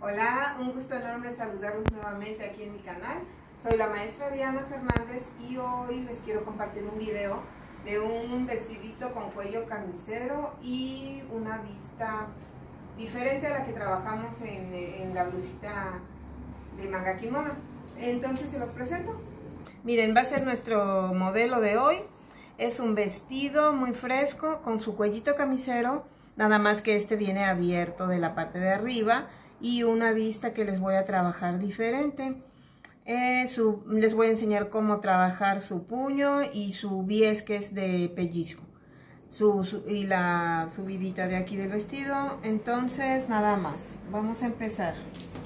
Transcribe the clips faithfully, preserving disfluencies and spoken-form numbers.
Hola, un gusto enorme saludarlos nuevamente aquí en mi canal. Soy la maestra Diana Fernández y hoy les quiero compartir un video de un vestidito con cuello camisero y una vista diferente a la que trabajamos en, en la blusita de manga kimono. Entonces se los presento. Miren, va a ser nuestro modelo de hoy. Es un vestido muy fresco con su cuellito camisero, nada más que este viene abierto de la parte de arriba y una vista que les voy a trabajar diferente. Eh, su, les voy a enseñar cómo trabajar su puño y su bies, que es de pellizco, su, su, y la subidita de aquí del vestido. Entonces nada más, vamos a empezar.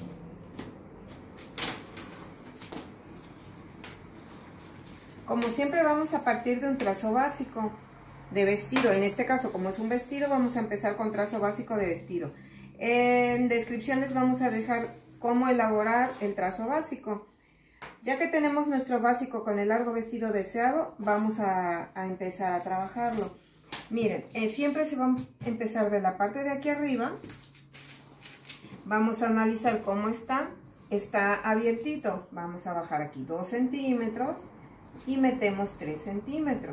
Como siempre vamos a partir de un trazo básico de vestido. En este caso, como es un vestido, vamos a empezar con trazo básico de vestido. En descripción les vamos a dejar cómo elaborar el trazo básico. Ya que tenemos nuestro básico con el largo vestido deseado, vamos a, a empezar a trabajarlo. Miren, eh, siempre se va a empezar de la parte de aquí arriba. Vamos a analizar cómo está. Está abiertito. Vamos a bajar aquí dos centímetros y metemos tres centímetros.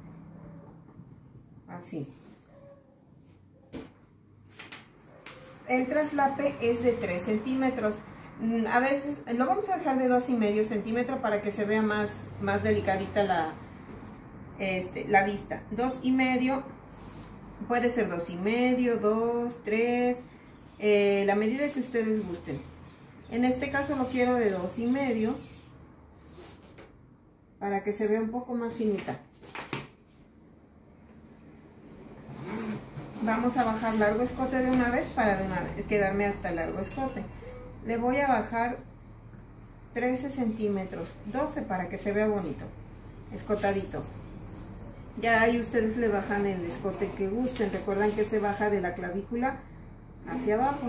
Así. El traslape es de tres centímetros. A veces lo vamos a dejar de dos y medio centímetros para que se vea más, más delicadita la, este, la vista. Dos y medio, puede ser dos y medio, dos, tres, eh, la medida que ustedes gusten. En este caso lo quiero de dos y medio para que se vea un poco más finita. Vamos a bajar largo escote de una vez para de una vez quedarme hasta el largo escote. Le voy a bajar trece centímetros, doce para que se vea bonito, escotadito. Ya ahí ustedes le bajan el escote que gusten. Recuerden que se baja de la clavícula hacia abajo.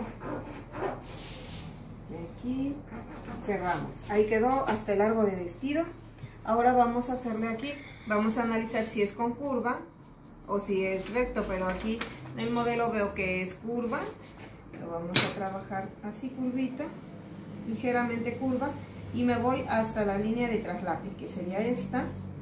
De aquí cerramos. Ahí quedó hasta el largo de vestido. Ahora vamos a hacerle aquí, vamos a analizar si es con curva o si es recto, pero aquí en el modelo veo que es curva. Lo vamos a trabajar así, curvita, ligeramente curva, y me voy hasta la línea de traslape, que sería esta,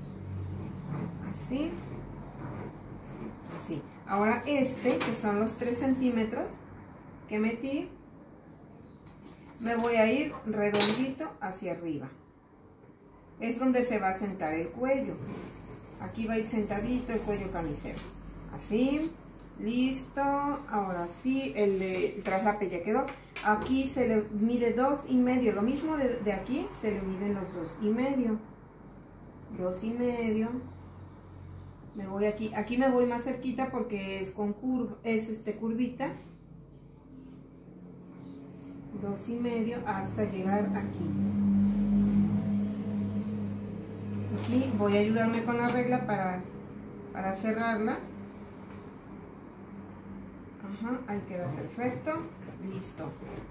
así, así. Ahora este, que son los tres centímetros que metí, me voy a ir redondito hacia arriba. Es donde se va a sentar el cuello. Aquí va a ir sentadito el cuello camisero, así. Listo. Ahora sí, el de el traslape ya quedó. Aquí se le mide dos y medio, lo mismo de, de aquí se le miden los dos y medio, dos y medio. Me voy aquí, aquí me voy más cerquita porque es con curva, es este curvita, dos y medio hasta llegar aquí. Aquí voy a ayudarme con la regla para, para cerrarla. Ajá, ahí queda perfecto. Listo.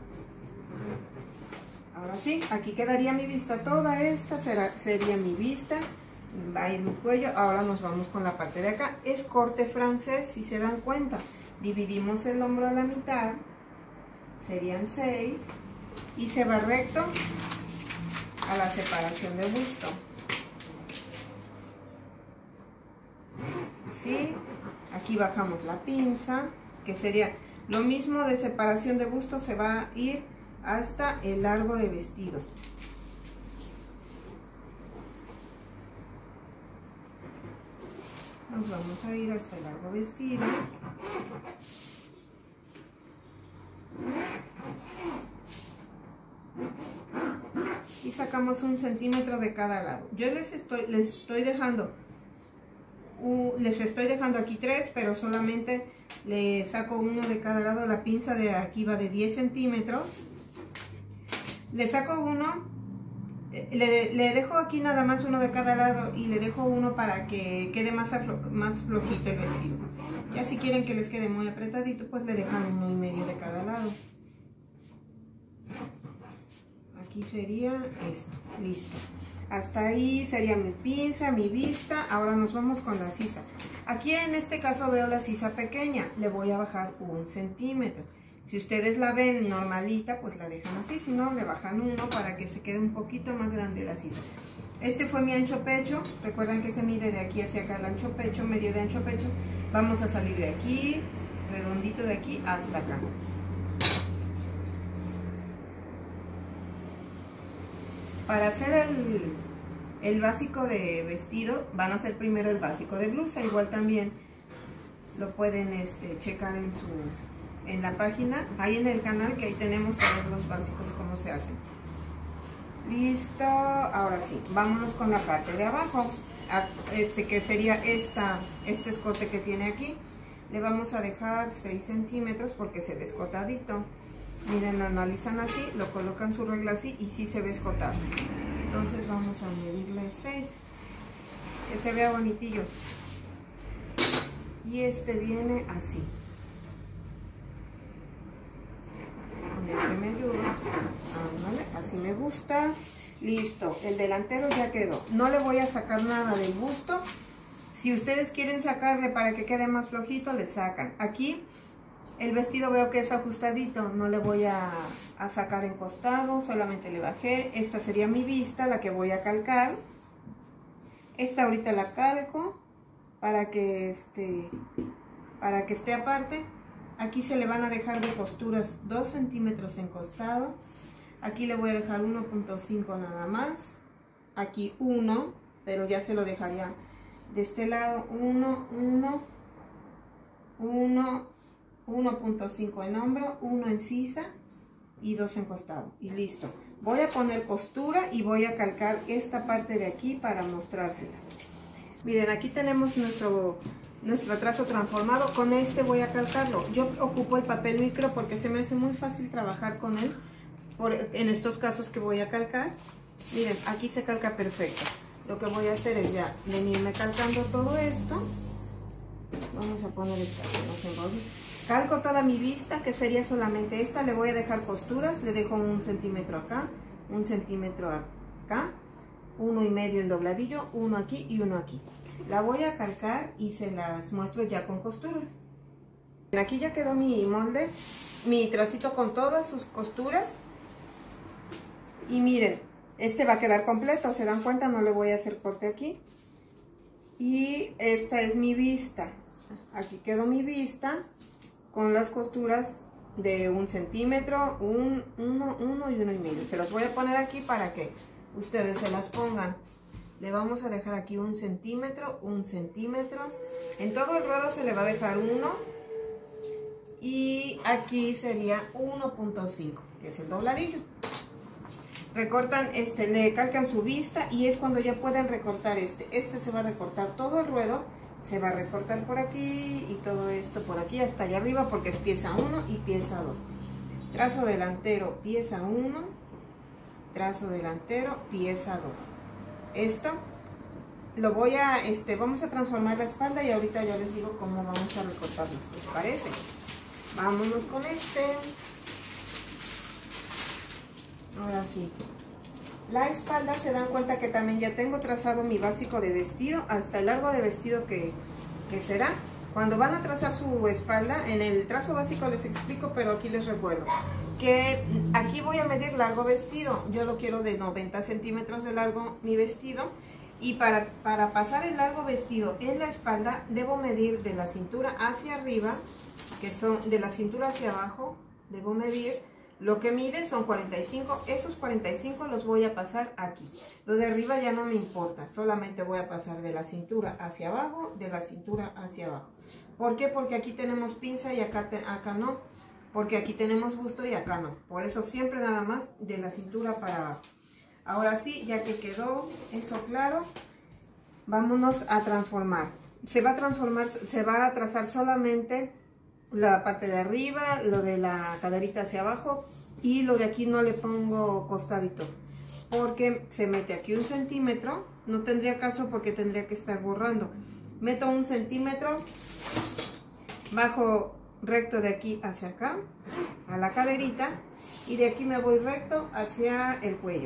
Ahora sí, aquí quedaría mi vista. Toda esta será, sería mi vista. Va a ir mi cuello. Ahora nos vamos con la parte de acá. Es corte francés, si se dan cuenta. Dividimos el hombro a la mitad. Serían seis. Y se va recto a la separación de busto. Así. Aquí bajamos la pinza, que sería lo mismo de separación de busto, se va a ir hasta el largo de vestido. Nos vamos a ir hasta el largo vestido. Y sacamos un centímetro de cada lado. Yo les estoy, les estoy dejando Uh, les estoy dejando aquí tres, pero solamente le saco uno de cada lado. La pinza de aquí va de diez centímetros. Le saco uno, le, le dejo aquí nada más uno de cada lado y le dejo uno para que quede más, más flojito el vestido. Ya si quieren que les quede muy apretadito, pues le dejan uno y medio de cada lado. Aquí sería esto, listo. Hasta ahí sería mi pinza, mi vista. Ahora nos vamos con la sisa. Aquí en este caso veo la sisa pequeña. Le voy a bajar un centímetro. Si ustedes la ven normalita, pues la dejan así, si no, le bajan uno para que se quede un poquito más grande la sisa. Este fue mi ancho pecho, recuerden que se mide de aquí hacia acá el ancho pecho, medio de ancho pecho. Vamos a salir de aquí, redondito de aquí hasta acá. Para hacer el, el básico de vestido, van a hacer primero el básico de blusa. Igual también lo pueden este, checar en, su, en la página, ahí en el canal, que ahí tenemos todos los básicos, cómo se hacen. Listo, ahora sí, vámonos con la parte de abajo, este que sería esta, este escote que tiene aquí. Le vamos a dejar seis centímetros porque se ve escotadito. Miren, lo analizan así, lo colocan su regla así y sí se ve escotado. Entonces vamos a medirle seis, que se vea bonitillo. Y este viene así. Con este me ayuda. Ándale, así me gusta. Listo, el delantero ya quedó. No le voy a sacar nada del busto. Si ustedes quieren sacarle para que quede más flojito, le sacan. Aquí el vestido veo que es ajustadito, no le voy a, a sacar en costado, solamente le bajé. Esta sería mi vista, la que voy a calcar. Esta ahorita la calco para que, este, para que esté aparte. Aquí se le van a dejar de costuras dos centímetros en costado. Aquí le voy a dejar uno punto cinco nada más. Aquí uno, pero ya se lo dejaría de este lado. uno, uno, uno, uno punto cinco en hombro, uno en sisa y dos en costado. Y listo. Voy a poner costura y voy a calcar esta parte de aquí para mostrárselas. Miren, aquí tenemos nuestro... nuestro trazo transformado. Con este voy a calcarlo. Yo ocupo el papel micro porque se me hace muy fácil trabajar con él por, en estos casos que voy a calcar. Miren, aquí se calca perfecto. Lo que voy a hacer es ya venirme calcando todo esto. Vamos a poner esta, no se enrolle. Calco toda mi vista, que sería solamente esta. Le voy a dejar costuras, le dejo un centímetro acá, un centímetro acá, uno y medio en dobladillo, uno aquí y uno aquí. La voy a calcar y se las muestro ya con costuras. Aquí ya quedó mi molde, mi tracito con todas sus costuras. Y miren, este va a quedar completo, se dan cuenta, no le voy a hacer corte aquí. Y esta es mi vista. Aquí quedó mi vista con las costuras de un centímetro, un, uno, uno y uno y medio. Se las voy a poner aquí para que ustedes se las pongan. Le vamos a dejar aquí un centímetro, un centímetro. En todo el ruedo se le va a dejar uno. Y aquí sería uno punto cinco, que es el dobladillo. Recortan, este, le calcan su vista y es cuando ya pueden recortar este. Este se va a recortar todo el ruedo. Se va a recortar por aquí y todo esto por aquí hasta allá arriba porque es pieza uno y pieza dos. Trazo delantero, pieza uno. Trazo delantero, pieza dos. Esto lo voy a, este, vamos a transformar la espalda y ahorita ya les digo cómo vamos a recortarlo, ¿les parece? Vámonos con este. Ahora sí. La espalda, se dan cuenta que también ya tengo trazado mi básico de vestido, hasta el largo de vestido que, que será. Cuando van a trazar su espalda, en el trazo básico les explico, pero aquí les recuerdo que aquí voy a medir largo vestido. Yo lo quiero de noventa centímetros de largo mi vestido. Y para, para pasar el largo vestido en la espalda, debo medir de la cintura hacia arriba, que son de la cintura hacia abajo, debo medir. Lo que mide son cuarenta y cinco, esos cuarenta y cinco los voy a pasar aquí. Lo de arriba ya no me importa, solamente voy a pasar de la cintura hacia abajo, de la cintura hacia abajo. ¿Por qué? Porque aquí tenemos pinza y acá, te, acá no. Porque aquí tenemos busto y acá no. Por eso siempre nada más de la cintura para abajo. Ahora sí, ya que quedó eso claro, vámonos a transformar. Se va a transformar, se va a trazar solamente la parte de arriba, lo de la caderita hacia abajo y lo de aquí no le pongo costadito porque se mete aquí un centímetro, no tendría caso porque tendría que estar borrando. Meto un centímetro, bajo recto de aquí hacia acá, a la caderita y de aquí me voy recto hacia el cuello.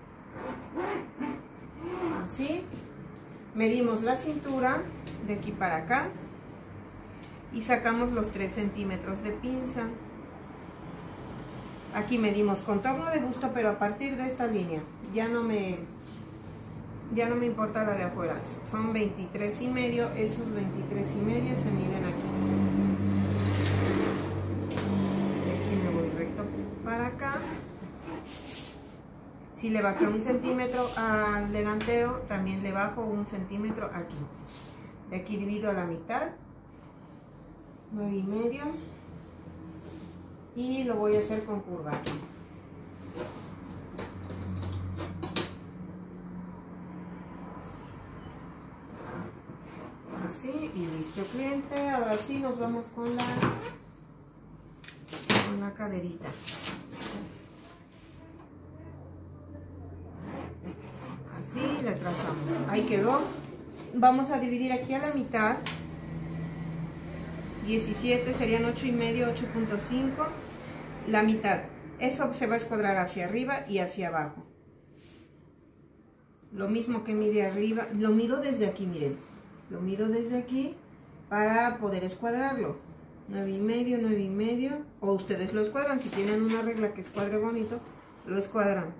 Así, medimos la cintura de aquí para acá. Y sacamos los tres centímetros de pinza. Aquí medimos contorno de busto, pero a partir de esta línea. Ya no me, ya no me importa la de afuera. Son veintitrés y medio. Esos veintitrés y medio se miden aquí. Y aquí me voy recto para acá. Si le bajé un centímetro al delantero, también le bajo un centímetro aquí. De aquí divido a la mitad, nueve y medio, y lo voy a hacer con curva aquí. Así, y listo, cliente. Ahora sí nos vamos con la, con la caderita. Así le trazamos. Ahí quedó. Vamos a dividir aquí a la mitad. diecisiete serían ocho y medio, ocho punto cinco. La mitad. Eso se va a escuadrar hacia arriba y hacia abajo. Lo mismo que mide arriba. Lo mido desde aquí, miren. Lo mido desde aquí para poder escuadrarlo. nueve y medio, nueve y medio. O ustedes lo escuadran. Si tienen una regla que escuadre bonito, lo escuadran.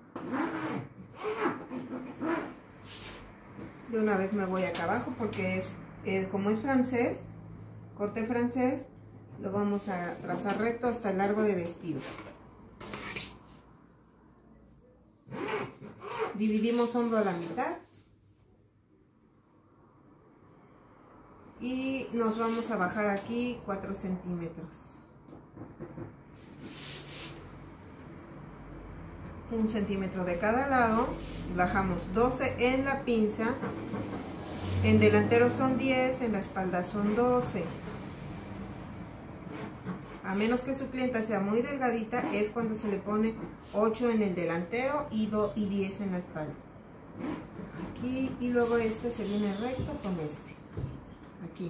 De una vez me voy acá abajo porque es eh, como es francés, corte francés, lo vamos a trazar recto hasta el largo de vestido. Dividimos hombro a la mitad y nos vamos a bajar aquí cuatro centímetros. Un centímetro de cada lado, bajamos doce en la pinza, en delantero son diez, en la espalda son doce. A menos que su clienta sea muy delgadita, es cuando se le pone ocho en el delantero y, y diez en la espalda. Aquí, y luego este se viene recto con este. Aquí.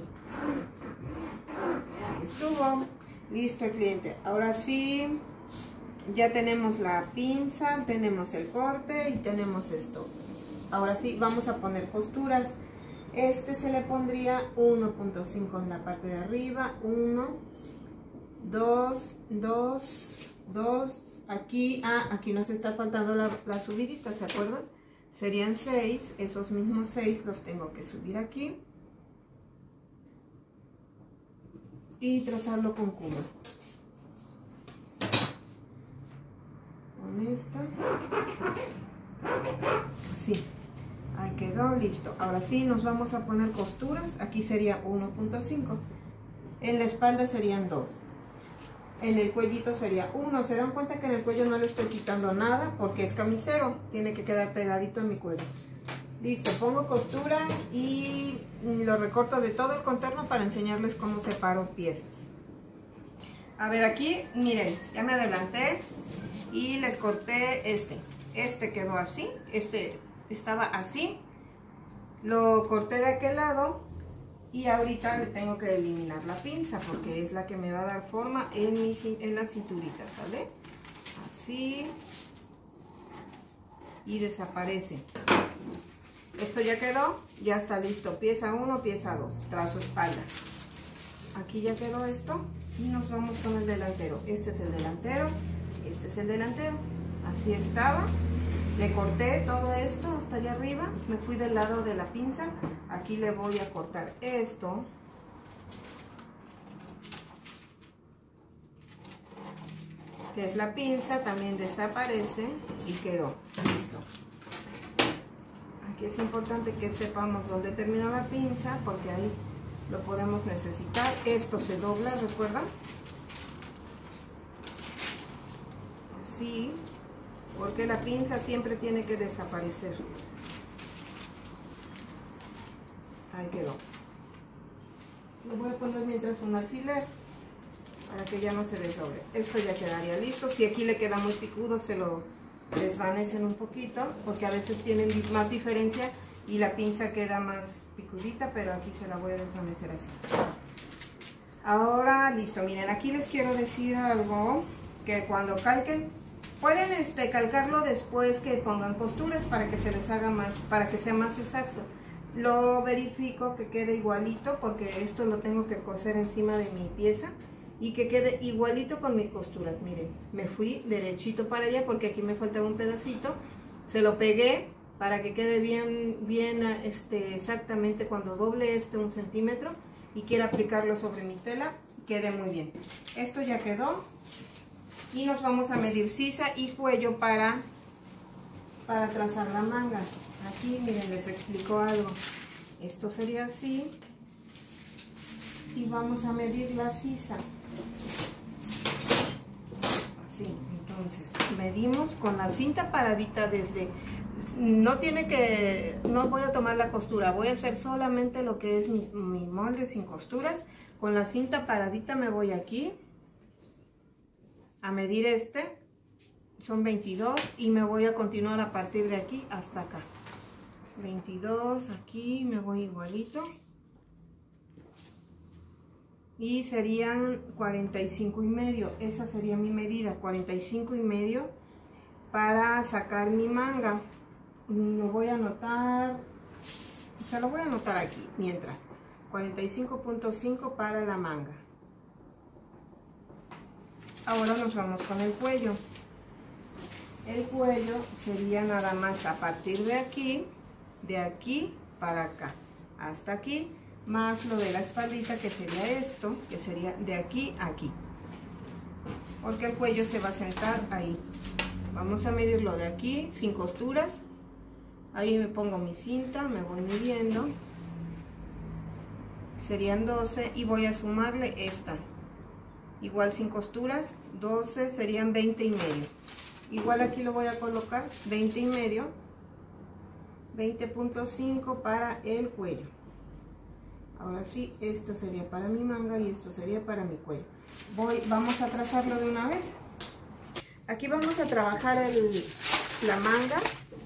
Estuvo. Listo, cliente. Ahora sí. Ya tenemos la pinza, tenemos el corte y tenemos esto. Ahora sí, vamos a poner costuras. Este se le pondría uno punto cinco en la parte de arriba. uno, dos, dos, dos. Aquí, ah, aquí nos está faltando la, la subidita, ¿se acuerdan? Serían seis. Esos mismos seis los tengo que subir aquí. Y trazarlo con curva. Con esta, así, ahí quedó, listo. Ahora sí nos vamos a poner costuras. Aquí sería uno punto cinco, en la espalda serían dos, en el cuellito sería uno. Se dan cuenta que en el cuello no le estoy quitando nada porque es camisero, tiene que quedar pegadito en mi cuello. Listo, pongo costuras y lo recorto de todo el contorno para enseñarles cómo separo piezas. A ver, aquí, miren, ya me adelanté y les corté este. Este quedó así, este estaba así. Lo corté de aquel lado y ahorita le tengo que eliminar la pinza porque es la que me va a dar forma en, mi, en la cinturita, ¿sale? Así. Y desaparece. Esto ya quedó, ya está listo. Pieza uno, pieza dos, trazo espalda. Aquí ya quedó esto y nos vamos con el delantero. Este es el delantero. Este es el delantero, así estaba. Le corté todo esto hasta allá arriba, me fui del lado de la pinza. Aquí le voy a cortar esto. Que es la pinza, también desaparece y quedó listo. Aquí es importante que sepamos dónde termina la pinza porque ahí lo podemos necesitar. Esto se dobla, ¿recuerdan? Así, porque la pinza siempre tiene que desaparecer. Ahí quedó. Lo voy a poner mientras un alfiler para que ya no se desdoble. Esto ya quedaría listo. Si aquí le queda muy picudo, se lo desvanecen un poquito porque a veces tienen más diferencia y la pinza queda más picudita, pero aquí se la voy a desvanecer así. Ahora listo, miren, aquí les quiero decir algo, que cuando calquen pueden este, calcarlo después que pongan costuras para que se les haga más, para que sea más exacto. Lo verifico que quede igualito porque esto lo tengo que coser encima de mi pieza y que quede igualito con mis costuras. Miren, me fui derechito para allá porque aquí me faltaba un pedacito, se lo pegué para que quede bien, bien este, exactamente cuando doble este un centímetro y quiera aplicarlo sobre mi tela, quede muy bien. Esto ya quedó y nos vamos a medir sisa y cuello para, para trazar la manga. Aquí miren, les explico algo. Esto sería así y vamos a medir la sisa. Así, entonces medimos con la cinta paradita desde, no tiene que, no voy a tomar la costura, voy a hacer solamente lo que es mi, mi molde sin costuras. Con la cinta paradita me voy aquí a medir este, son veintidós y me voy a continuar a partir de aquí hasta acá. veintidós, aquí me voy igualito. Y serían cuarenta y cinco y medio, esa sería mi medida, cuarenta y cinco y medio para sacar mi manga. Lo voy a anotar, se lo voy a anotar aquí mientras, cuarenta y cinco punto cinco para la manga. Ahora nos vamos con el cuello. El cuello sería nada más a partir de aquí, de aquí para acá, hasta aquí, más lo de la espaldita que sería esto, que sería de aquí a aquí, porque el cuello se va a sentar ahí. Vamos a medirlo de aquí, sin costuras, ahí me pongo mi cinta, me voy midiendo, serían doce y voy a sumarle esta, igual sin costuras, doce serían veinte y medio, igual aquí lo voy a colocar veinte y medio, veinte punto cinco para el cuello. Ahora sí, esto sería para mi manga y esto sería para mi cuello. Voy, vamos a trazarlo de una vez. Aquí vamos a trabajar el, la manga.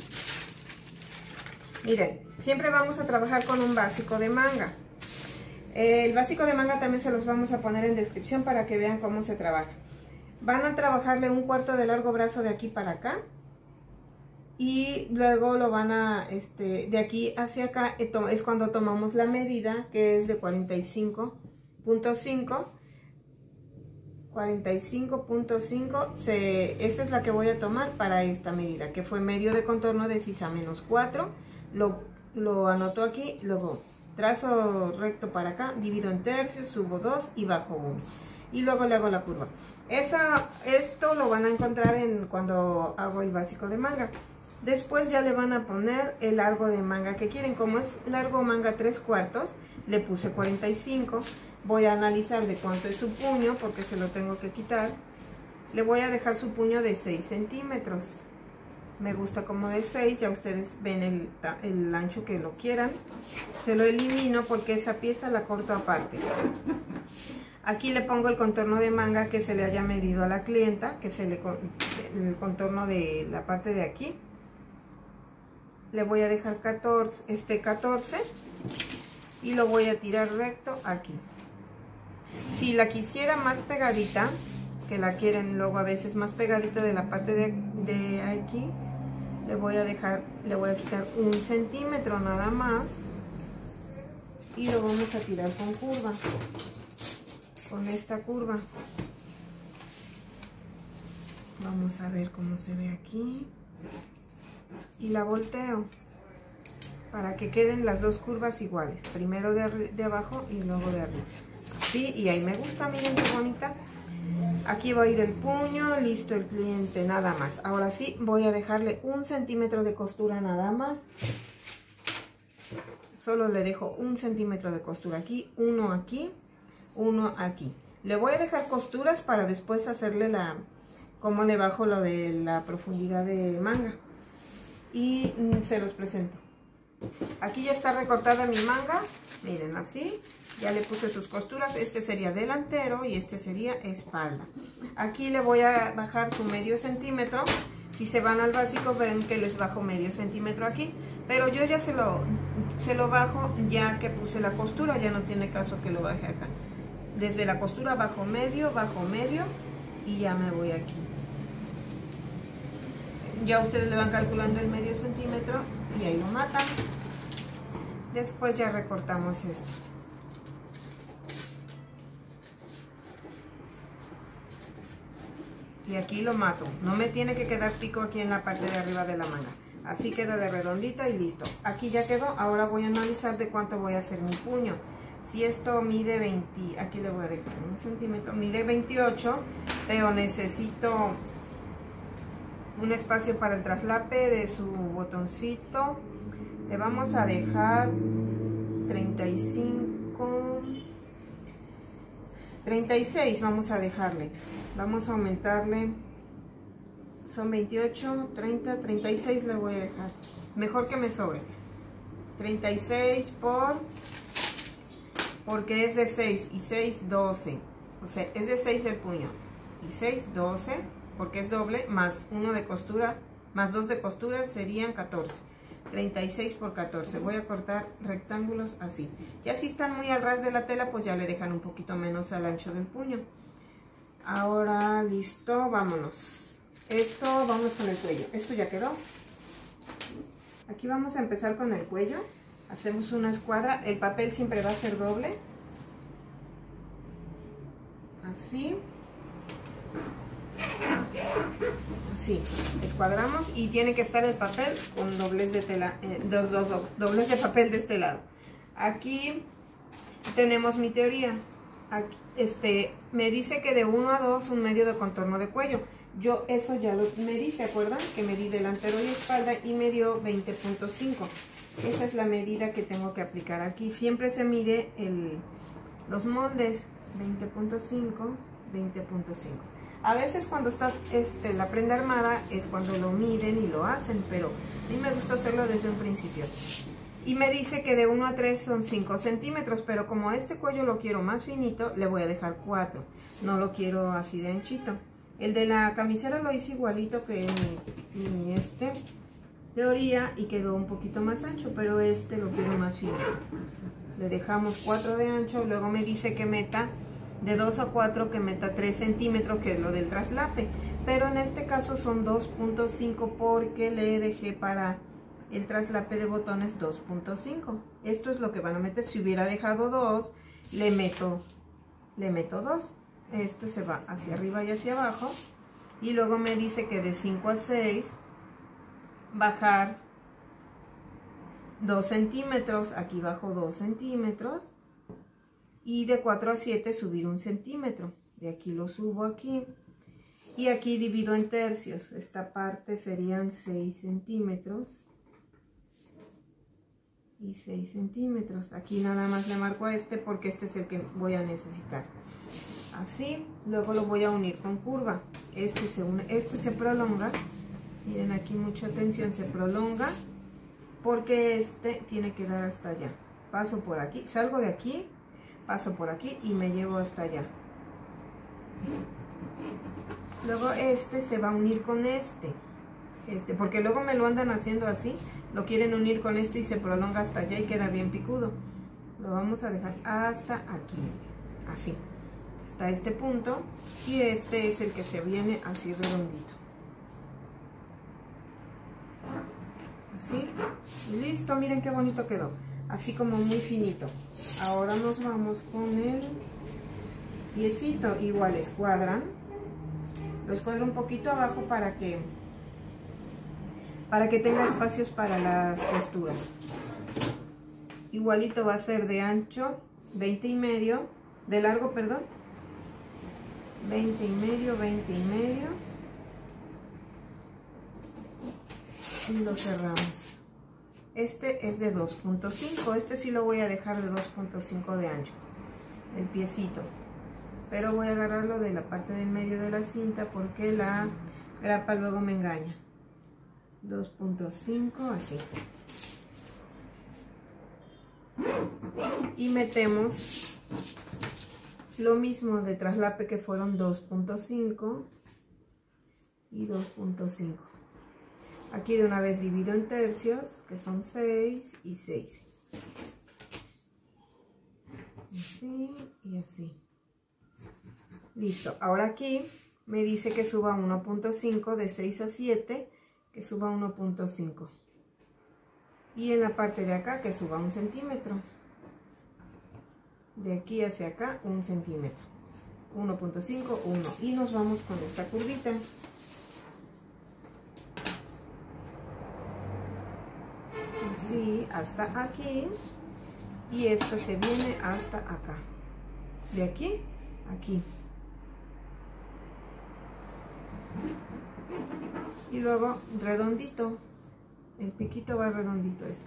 Miren, siempre vamos a trabajar con un básico de manga. El básico de manga también se los vamos a poner en descripción para que vean cómo se trabaja. Van a trabajarle un cuarto de largo brazo de aquí para acá. Y luego lo van a, este, de aquí hacia acá, es cuando tomamos la medida, que es de cuarenta y cinco punto cinco. cuarenta y cinco punto cinco, esa es la que voy a tomar para esta medida, que fue medio de contorno de sisa menos cuatro. Lo, lo anoto aquí, luego trazo recto para acá, divido en tercios, subo dos y bajo uno. Y luego le hago la curva. Esa, esto lo van a encontrar en cuando hago el básico de manga. Después ya le van a poner el largo de manga que quieren. Como es largo manga tres cuartos, le puse cuarenta y cinco. Voy a analizar de cuánto es su puño, porque se lo tengo que quitar. Le voy a dejar su puño de seis centímetros. Me gusta como de seis, ya ustedes ven el, el ancho que lo quieran. Se lo elimino porque esa pieza la corto aparte. Aquí le pongo el contorno de manga que se le haya medido a la clienta, que se le el contorno de la parte de aquí. Le voy a dejar catorce, este catorce y lo voy a tirar recto aquí. Si la quisiera más pegadita, que la quieren luego a veces más pegadita de la parte de, de aquí, le voy a dejar, le voy a quitar un centímetro nada más y lo vamos a tirar con curva, con esta curva. Vamos a ver cómo se ve aquí. Y la volteo para que queden las dos curvas iguales, primero de, de abajo y luego de arriba, así. Y ahí me gusta, miren qué bonita. Aquí va a ir el puño, listo el cliente, nada más. Ahora sí voy a dejarle un centímetro de costura nada más, solo le dejo un centímetro de costura aquí, uno aquí, uno aquí. Le voy a dejar costuras para después hacerle la, cómo le bajo lo de la profundidad de manga. Y mm, se los presento. Aquí ya está recortada mi manga, miren así, ya le puse sus costuras. Este sería delantero y este sería espalda. Aquí le voy a bajar su medio centímetro. Si se van al básico ven que les bajo medio centímetro aquí, pero yo ya se lo, se lo bajo ya que puse la costura, ya no tiene caso que lo baje acá. Desde la costura bajo medio, bajo medio y ya me voy aquí. Ya ustedes le van calculando el medio centímetro y ahí lo matan. Después ya recortamos esto. y aquí lo mato. No me tiene que quedar pico aquí en la parte de arriba de la manga. Así queda de redondita y listo. Aquí ya quedó. Ahora voy a analizar de cuánto voy a hacer mi puño. Si esto mide veinte, aquí le voy a dejar un centímetro, mide veintiocho, pero necesito un espacio para el traslape de su botoncito. Le vamos a dejar treinta y cinco, treinta y seis vamos a dejarle. Vamos a aumentarle, son veintiocho, treinta, treinta y seis le voy a dejar. Mejor que me sobre. treinta y seis por, porque es de seis y seis, doce. O sea, es de seis el puño. Y seis, doce, porque es doble, más uno de costura, más dos de costura serían catorce. treinta y seis por catorce. Voy a cortar rectángulos así. Ya si están muy al ras de la tela, pues ya le dejan un poquito menos al ancho del puño. Ahora, listo, vámonos. Esto, vamos con el cuello. Esto ya quedó. Aquí vamos a empezar con el cuello. Hacemos una escuadra. El papel siempre va a ser doble. Así. Así, escuadramos y tiene que estar el papel con doblez de tela, eh, dos, dos, dos, doblez de papel de este lado. Aquí tenemos mi teoría. Aquí, este, me dice que de uno a dos un medio de contorno de cuello. Yo eso ya lo medí, ¿se acuerdan? Que medí delantero y espalda y me dio veinte punto cinco. Esa es la medida que tengo que aplicar aquí. Siempre se mide el, los moldes. veinte punto cinco, veinte punto cinco. A veces cuando está este, la prenda armada es cuando lo miden y lo hacen, pero a mí me gusta hacerlo desde un principio. Y me dice que de uno a tres son cinco centímetros, pero como este cuello lo quiero más finito, le voy a dejar cuatro. No lo quiero así de anchito. El de la camisera lo hice igualito que mi, mi este, teoría, y quedó un poquito más ancho, pero este lo quiero más finito. Le dejamos cuatro de ancho, luego me dice que meta de dos a cuatro, que meta tres centímetros, que es lo del traslape, pero en este caso son dos punto cinco porque le dejé para el traslape de botones dos punto cinco. Esto es lo que van a meter. Si hubiera dejado dos, le meto le meto dos. Este se va hacia arriba y hacia abajo, y luego me dice que de cinco a seis bajar dos centímetros, aquí bajo dos centímetros, y de cuatro a siete subir un centímetro. De aquí lo subo aquí, y aquí divido en tercios. Esta parte serían seis centímetros y seis centímetros. Aquí nada más le marco a este porque este es el que voy a necesitar. Así, luego lo voy a unir con curva. Este se une, este se prolonga. Miren aquí, mucha atención, se prolonga porque este tiene que dar hasta allá. Paso por aquí, salgo de aquí, paso por aquí y me llevo hasta allá. Luego este se va a unir con este. Este, porque luego me lo andan haciendo así, lo quieren unir con este y se prolonga hasta allá y queda bien picudo. Lo vamos a dejar hasta aquí, así, hasta este punto, y este es el que se viene así redondito. Así, y listo, miren qué bonito quedó, así como muy finito. Ahora nos vamos con el piecito, igual escuadran, lo escuadro un poquito abajo para que para que tenga espacios para las costuras. Igualito va a ser de ancho veinte y medio, de largo, perdón, veinte y medio, veinte y medio, y lo cerramos. Este es de dos punto cinco, este sí lo voy a dejar de dos punto cinco de ancho, el piecito, pero voy a agarrarlo de la parte del medio de la cinta porque la grapa luego me engaña. Dos punto cinco, así, y metemos lo mismo de traslape que fueron dos punto cinco y dos punto cinco. Aquí de una vez divido en tercios, que son seis y seis, así y así. Listo. Ahora aquí me dice que suba uno punto cinco, de seis a siete, que suba uno punto cinco, y en la parte de acá que suba un centímetro, de aquí hacia acá un centímetro. uno punto cinco, uno. Y nos vamos con esta curvita. Así, hasta aquí. Y esto se viene hasta acá. De aquí, aquí. Y luego redondito. El piquito va redondito esto.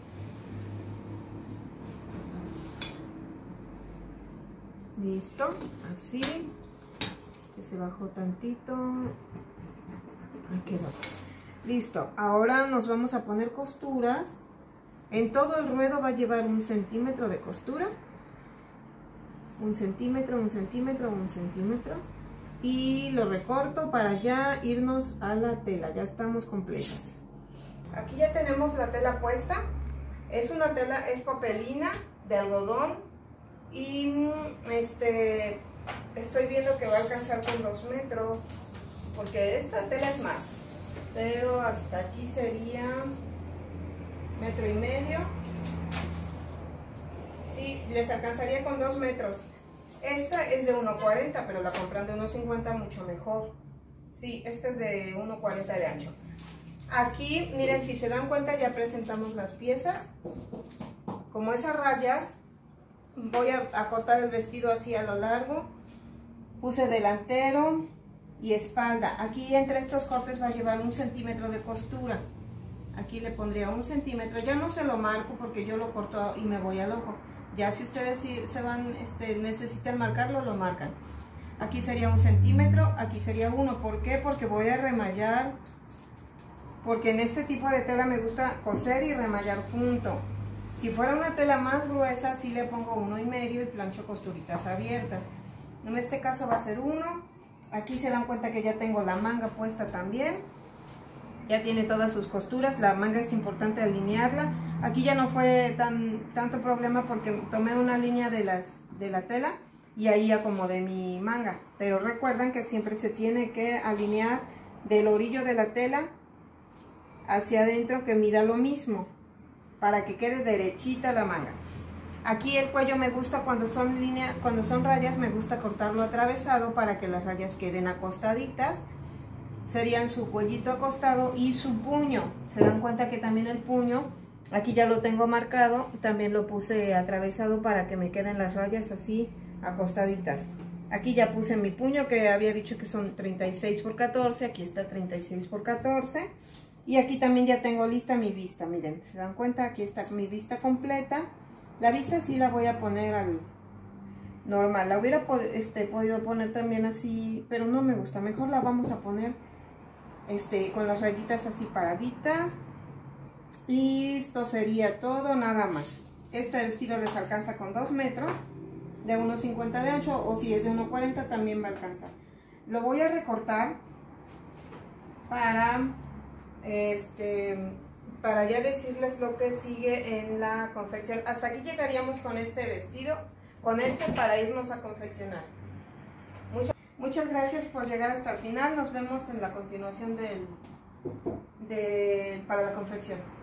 Listo, así. Este se bajó tantito. Ahí quedó. Listo, ahora nos vamos a poner costuras. En todo el ruedo va a llevar un centímetro de costura. Un centímetro, un centímetro, un centímetro. Y lo recorto para ya irnos a la tela. Ya estamos completas. Aquí ya tenemos la tela puesta. Es una tela, es papelina de algodón. Y este estoy viendo que va a alcanzar con dos metros, porque esta tela es más, pero hasta aquí sería metro y medio. Sí, les alcanzaría con dos metros. Esta es de uno cuarenta, pero la compran de uno cincuenta, mucho mejor. Sí, esta es de uno cuarenta de ancho. Aquí, miren, si se dan cuenta, ya presentamos las piezas. Como esas rayas, voy a, a cortar el vestido así a lo largo. Puse delantero y espalda. Aquí entre estos cortes va a llevar un centímetro de costura. Aquí le pondría un centímetro. Ya no se lo marco porque yo lo corto y me voy al ojo. Ya si ustedes si se van, este, necesitan marcarlo, lo marcan. Aquí sería un centímetro, aquí sería uno. ¿Por qué? Porque voy a remallar. Porque en este tipo de tela me gusta coser y remallar junto. Si fuera una tela más gruesa, sí le pongo uno y medio y plancho costuritas abiertas. En este caso va a ser uno. Aquí se dan cuenta que ya tengo la manga puesta también. Ya tiene todas sus costuras. La manga es importante alinearla. Aquí ya no fue tan tanto problema porque tomé una línea de, las, de la tela y ahí acomodé mi manga. Pero recuerden que siempre se tiene que alinear del orillo de la tela hacia adentro, que mida lo mismo, para que quede derechita la manga. Aquí el cuello me gusta cuando son líneas, cuando son rayas, me gusta cortarlo atravesado para que las rayas queden acostaditas. Serían su cuellito acostado y su puño. Se dan cuenta que también el puño, aquí ya lo tengo marcado, también lo puse atravesado para que me queden las rayas así acostaditas. Aquí ya puse mi puño, que había dicho que son treinta y seis por catorce, aquí está treinta y seis por catorce. Y aquí también ya tengo lista mi vista, miren, se dan cuenta, aquí está mi vista completa. La vista sí la voy a poner al normal, la hubiera pod este, podido poner también así, pero no me gusta, mejor la vamos a poner este, con las rayitas así paraditas. Y esto sería todo, nada más. Este vestido les alcanza con dos metros, de uno cincuenta de ancho, o si es de uno cuarenta también va a alcanzar. Lo voy a recortar para... Este, para ya decirles lo que sigue en la confección. Hasta aquí llegaríamos con este vestido, con este para irnos a confeccionar. Muchas, muchas gracias por llegar hasta el final. Nos vemos en la continuación del, del, para la confección.